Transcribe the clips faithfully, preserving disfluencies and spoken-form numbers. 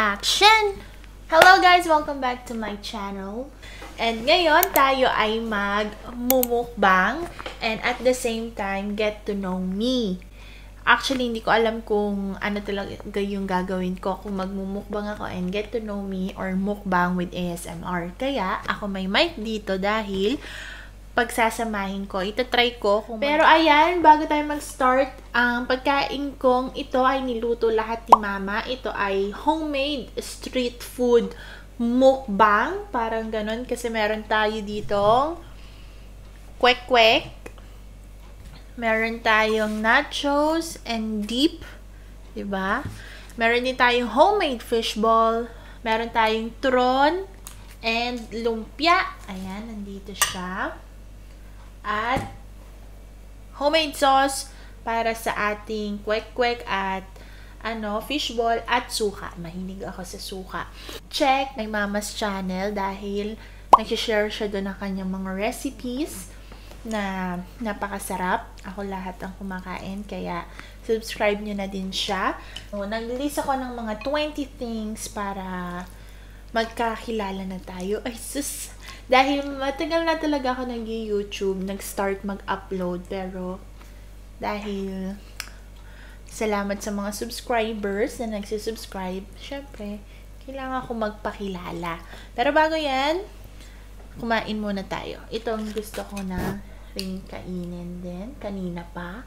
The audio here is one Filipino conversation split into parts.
Action! Hello guys! Welcome back to my channel. And ngayon, tayo ay mag-mumukbang and at the same time, get to know me. Actually, hindi ko alam kung ano talaga yung gagawin ko kung magmumukbang ako and get to know me or mukbang with A S M R. Kaya, ako may mic dito dahil pagsasamahin ko, itatry ko. Kung Pero ayan, bago tayo mag-start, ang pagkain kong ito ay niluto lahat ni Mama. Ito ay homemade street food mukbang. Parang ganun kasi meron tayo ditong kwek-kwek. Meron tayong nachos and dip. Diba? Meron din tayong homemade fishball. Meron tayong turon and lumpia. Ayan, nandito siya. At homemade sauce para sa ating kwek-kwek at ano, fishball at suka. Mahilig ako sa suka. Check my Mama's channel dahil nag-share siya doon ng kanyang mga recipes na napakasarap. Ako lahat ang kumakain, kaya subscribe nyo na din siya. So, nag-list ako ng mga twenty things para magkakilala na tayo. Ay, sus! Dahil matagal na talaga ako nag-YouTube, nag-start mag-upload, pero dahil salamat sa mga subscribers na nagsusubscribe, syempre, kailangan ko magpakilala. Pero bago yan, kumain muna tayo. Ito ang gusto ko na rin kainin din. Kanina pa.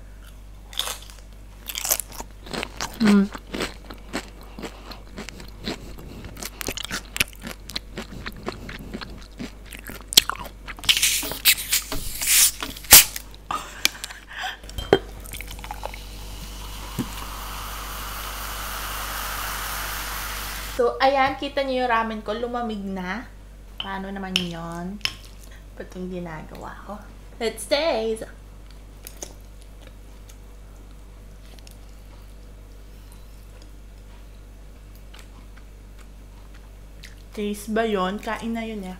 Mm. So, ayan, kita niyo yung ramen ko, lumamig na. Paano naman yun? Ba't yung ginagawa ko? Let's taste! Taste ba yun? Kain na yun eh.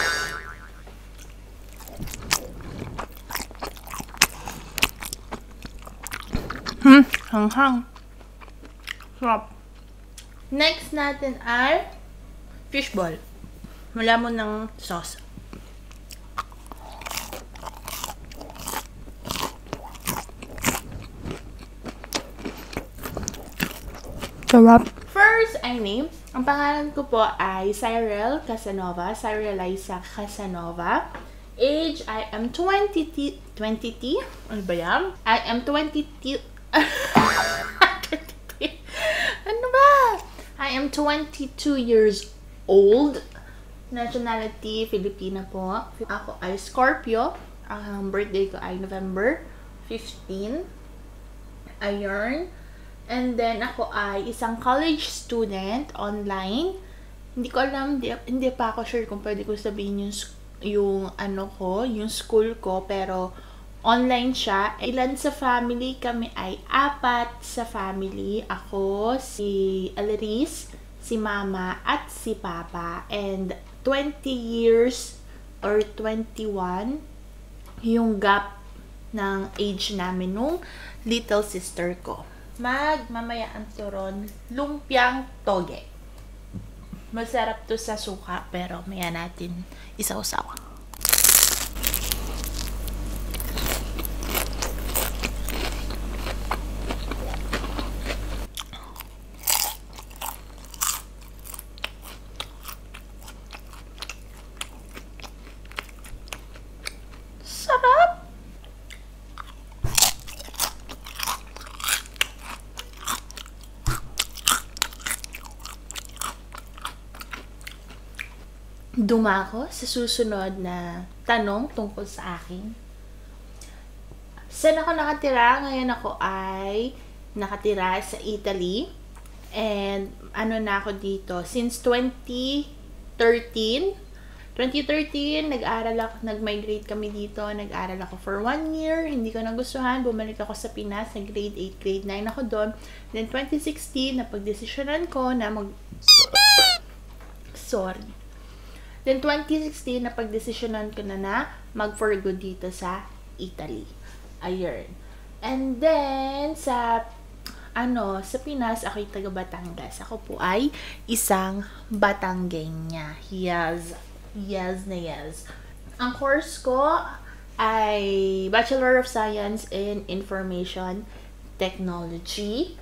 Hmm, hanghang. Sarap. Next natin ay fishball. Wala mo ng sauce. Sarap. First, I name. Ang pangalan ko po ay Cyril Casanova. Cyril Liza Casanova. Age, I am twenty. twenty? Ano ba yan? I am twenty. Ano ba? I am twenty-two years old. Nationality, Filipina po. Ako ay Scorpio. Ang birthday ko ay November fifteenth. Ayun. And then, ako ay isang college student online. Hindi ko alam, hindi, hindi pa ako sure kung pwede ko sabihin yung, yung ano ko, yung school ko, pero online siya. Ilan sa family? Kami ay apat sa family. Ako, si Alarice, si Mama, at si Papa. And twenty years or twenty-one yung gap ng age namin nung little sister ko. Magmamaya ang turon, lumpiang toge. Masarap to sa suka, pero maya natin isaw-saw. Sarap! Dumako sa susunod na tanong tungkol sa akin. Saan ako nakatira? Ngayon ako ay nakatira sa Italy. And ano na ako dito? Since twenty thirteen. twenty thirteen, nag-aral ako, nag-migrate kami dito. Nag-aral ako for one year. Hindi ko nagustuhan. Bumalik ako sa Pinas. Nag-grade eight, grade nine ako doon. Then twenty sixteen, napag-desisyonan ko na mag... Sorry. Then, twenty sixteen, napag-desisyonan ko na na mag-for good dito sa Italy. Ayun. And then, sa ano, sa Pinas, ako'y taga Batangas. Ako po ay isang Batanggenya. Yes. Yes na yes. Ang course ko ay Bachelor of Science in Information Technology.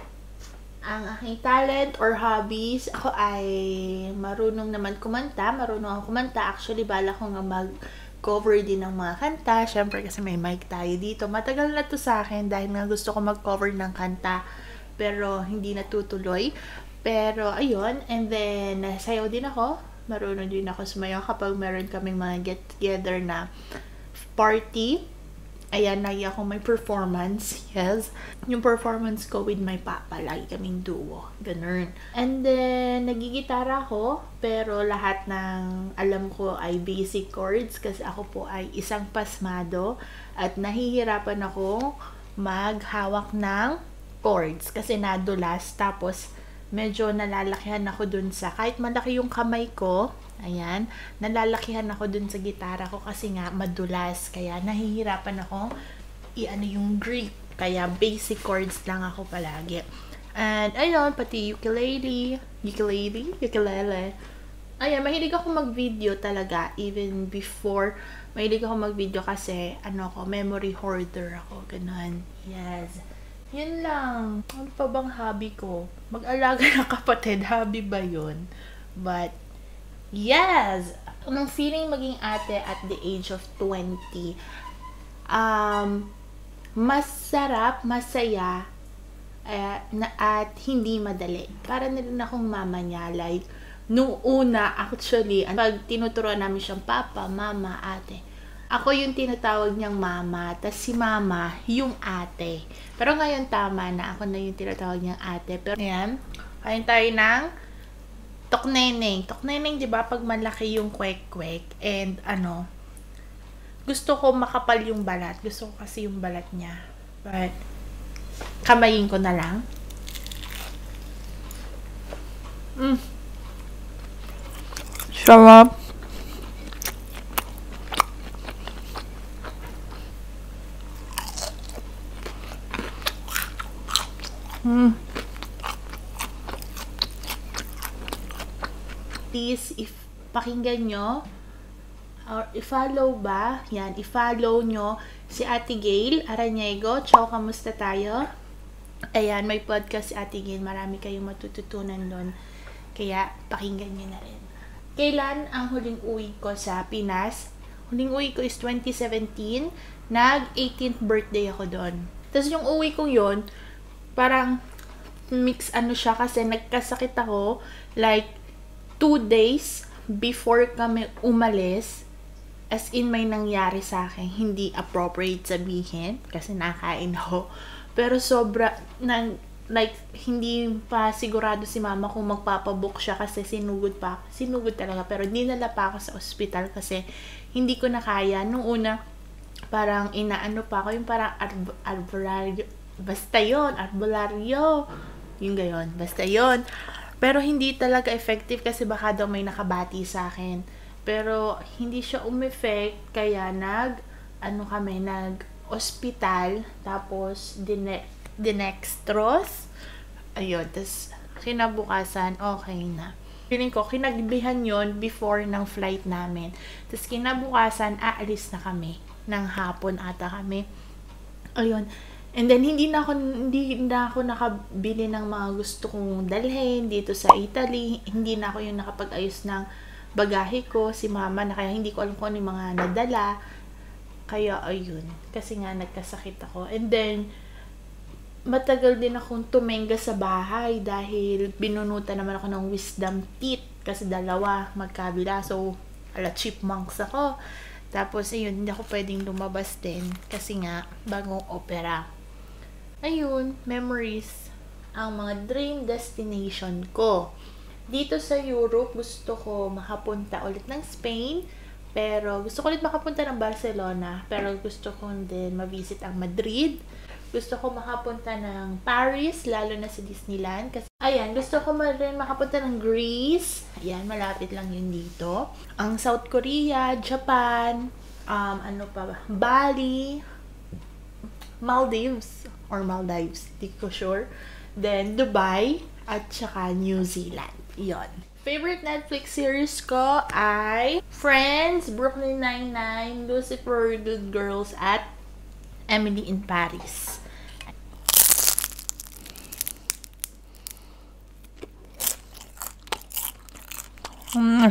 Ang aking talent or hobbies, ako ay marunong naman kumanta. Marunong ako kumanta. Actually, bala ko nga mag-cover din ng mga kanta. Syempre kasi may mic tayo dito. Matagal na to sa akin dahil nga gusto ko mag-cover ng kanta. Pero hindi natutuloy. Pero ayun. And then, sayaw din ako. Marunong din ako sumayaw kapag meron kaming mga get-together na party. Ayan, lagi ako may performance. Yes. Yung performance ko with my papa. Lagi kaming duo. Ganun. And then, nagigitara ako. Pero lahat ng alam ko ay basic chords. Kasi ako po ay isang pasmado. At nahihirapan ako maghawak ng chords. Kasi nadulas. Tapos, medyo nalalakihan ako dun sa, kahit malaki yung kamay ko, ayan, nalalakihan ako dun sa gitara ko kasi nga madulas, kaya nahihirapan ako i-ano yung grip, kaya basic chords lang ako palagi. And ayun, pati ukulele, ukulele, ukulele. Ayan, mahilig ako mag-video talaga, even before, mahilig ako mag-video kasi, ano ko, memory hoarder ako, ganun. Yes. Yun lang. Ano pa bang hobby ko? Mag-alaga ng kapatid. Hobby ba yun? But, yes! Anong feeling maging ate at the age of twenty? Um, masarap, masaya, uh, na, at hindi madali. Para na rin akong mama niya. Like, nung una, actually, pag tinuturuan namin siyang papa, mama, ate, ako yung tinatawag niyang mama, tas si mama yung ate. Pero ngayon tama na, ako na yung tinatawag niyang ate. Pero ayan, kain tayo ng tokneneng. Tokneneng, di ba, pag malaki yung kwek-kwek, and ano, gusto ko makapal yung balat. Gusto ko kasi yung balat niya. But, kamayin ko na lang. Mm. Sarap. Hmm. Please, if pakinggan nyo, or i-follow ba? Yan, i-follow nyo si Ate Gail Araniego. Ciao, kamusta tayo? Ayan, may podcast si Ate Gail. Marami kayong matututunan doon. Kaya, pakinggan nyo na rin. Kailan ang huling uwi ko sa Pinas? Huling uwi ko is twenty seventeen. Nag-eighteenth birthday ako doon. Tapos yung uwi ko yun, parang mix ano siya kasi nagkasakit ako like two days before kami umalis. As in, may nangyari sa akin. Hindi appropriate sabihin kasi nakain ako. Pero sobra, nang, like, hindi pa sigurado si mama kung magpapabook siya kasi sinugod pa. Sinugod talaga. Pero dinala pa ako sa ospital kasi hindi ko na kaya. Nung una, parang inaano pa ako. Yung parang arb- arborario. Basta yun, arbolaryo. Yung gayon, basta yun. Pero hindi talaga effective kasi baka daw may nakabati sa akin. Pero hindi siya umeffect, kaya nag, ano kami, nag-hospital, tapos dine, dinextrose. Ayun, tapos kinabukasan, okay na. Feeling ko, kinagbihan yon before ng flight namin. Tapos kinabukasan, aalis na kami. Ng hapon ata kami. Ayun. And then, hindi na ako, hindi na ako nakabili ng mga gusto kong dalhin dito sa Italy. Hindi na ako yung nakapag-ayos ng bagahe ko. Si mama na kaya hindi ko alam kung ano yung mga nadala. Kaya, ayun. Kasi nga, nagkasakit ako. And then, matagal din akong tumenga sa bahay dahil binunutan naman ako ng wisdom teeth. Kasi dalawa, magkabila. So, ala, chipmunks ako. Tapos, ayun, hindi ako pwedeng lumabas din. Kasi nga, bagong opera. Ayun, memories. Ang mga dream destination ko. Dito sa Europe, gusto ko makapunta ulit ng Spain. Pero, gusto ko ulit makapunta ng Barcelona. Pero, gusto ko din ma-visit ang Madrid. Gusto ko makapunta ng Paris, lalo na sa Disneyland. Kasi, ayan, gusto ko rin makapunta ng Greece. Ayan, malapit lang yun dito. Ang South Korea, Japan, um, ano pa ba? Bali. Maldives or Maldives, di ko sure. Then, Dubai at saka New Zealand. Yon. Favorite Netflix series ko ay Friends, Brooklyn Nine-Nine, Lucifer, Good Girls, at Emily in Paris. Mm.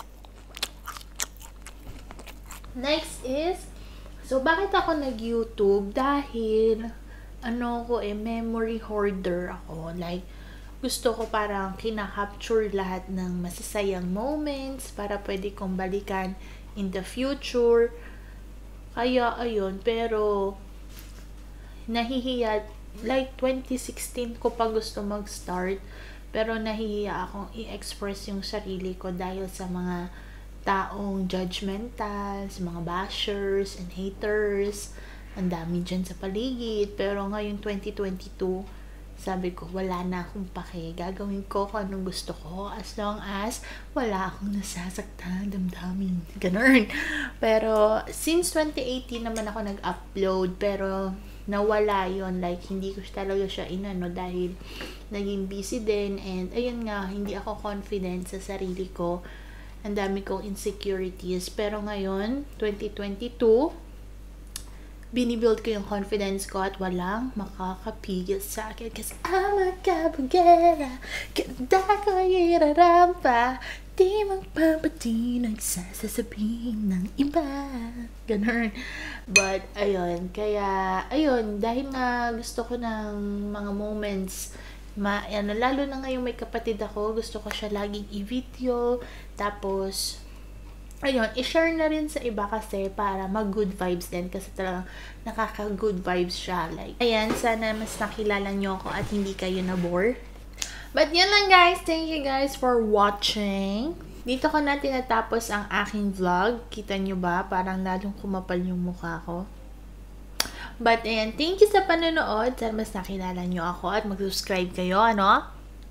Next is, so bakit ako nag-YouTube? Dahil, ano ko eh, memory hoarder ako. Like, gusto ko parang kinakapture lahat ng masasayang moments para pwede kong balikan in the future. Kaya, ayun, pero, nahihiya, like, twenty sixteen ko pa gusto mag-start, pero nahihiya akong i-express yung sarili ko dahil sa mga taong judgmental, sa mga bashers and haters. Ang dami dyan sa paligid. Pero ngayong twenty twenty-two, sabi ko, wala na akong pake. Gagawin ko kung anong gusto ko as long as wala akong nasasaktan damdamin. Ganun. Pero, since twenty eighteen naman ako nag-upload, pero nawala yon, like hindi ko talaga siya inano dahil naging busy din, and ayun nga, hindi ako confident sa sarili ko, ang dami kong insecurities. Pero ngayon, twenty twenty-two, binibuild ko yung confidence ko at walang makakapigil sa akin kasi I'm a kabugera, ganda ko irarampa, di magpapati nagsasasabihin ng iba. Ganun. But, ayun. Kaya, ayun. Dahil nga gusto ko ng mga moments, ma, ano, lalo na ngayong may kapatid ako, gusto ko siya laging i-video. Tapos, ayun, i-share na rin sa iba kasi para mag-good vibes din kasi talagang nakaka-good vibes siya. Like, ayan, sana mas nakilala nyo ako at hindi kayo na-bore. But yun lang guys. Thank you guys for watching. Dito ko na tinatapos ang aking vlog. Kita nyo ba? Parang lalong kumapal yung mukha ko. But ayan, thank you sa panonood. Sana mas nakilala nyo ako at mag-subscribe kayo, ano?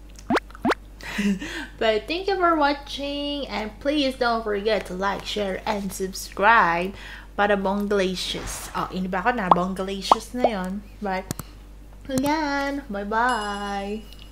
But thank you for watching, and please don't forget to like, share, and subscribe para Bongalicious. Oh, ini ba ako na? Bongalicious na yon. But, ayan. Bye-bye!